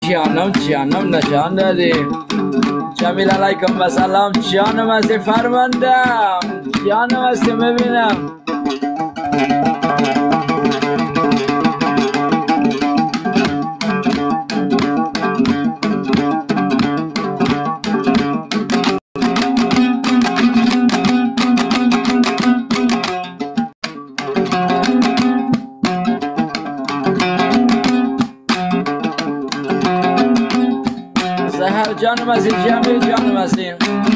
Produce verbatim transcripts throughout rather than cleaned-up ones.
جانم جانم نشان دادی جمیل علیکم و سلام جانم هستی فرماندم جانم هستی ببینم سهر جانم هستی جمیل جانم هستی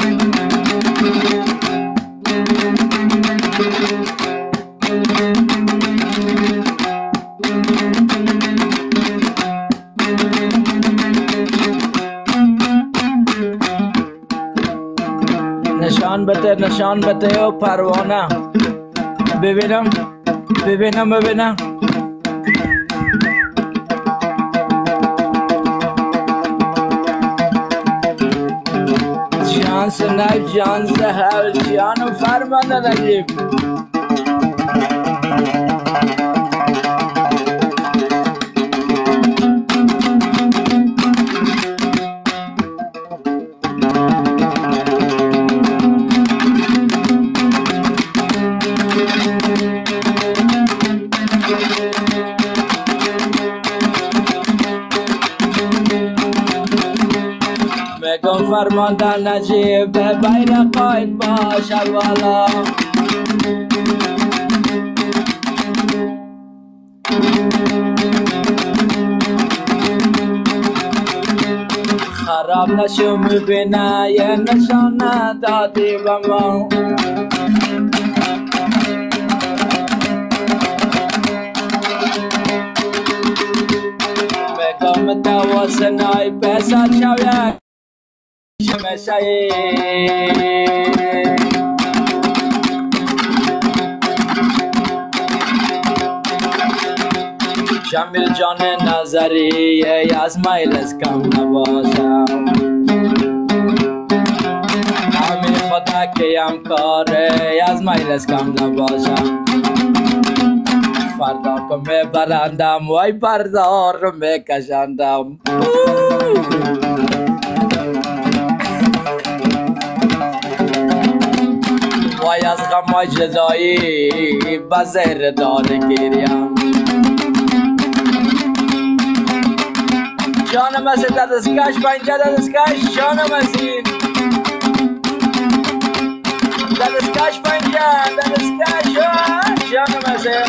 نشان بده نشان بده و پروانه ببینم ببینم ببینم جان سنای جان سهل جانم فرمانده نجیب میگم فرماندن نجیب به بین قاید باشه والا خراب نشو میبینه یه نشانه دادی به ما میگم دواسنای بسر شویه شمشایی جمیل جان نظری از مایل از کم نباشم همین خدا که هم کاره از مایل از کم نباشم فردا که میبرندم وای بردار رو میکشندم وای از غمای جدایی بزهر داره گیریم جانم هستی دستکش پنجه دستکش جانم هستی دستکش پنجه دستکش جانم هستی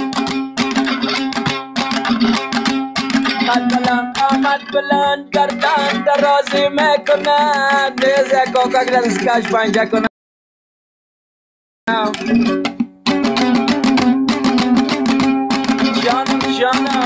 قد بلند آمد بلند گردن درازی میکنه دیزه کوکک دستکش پنجه کنه جانم جانم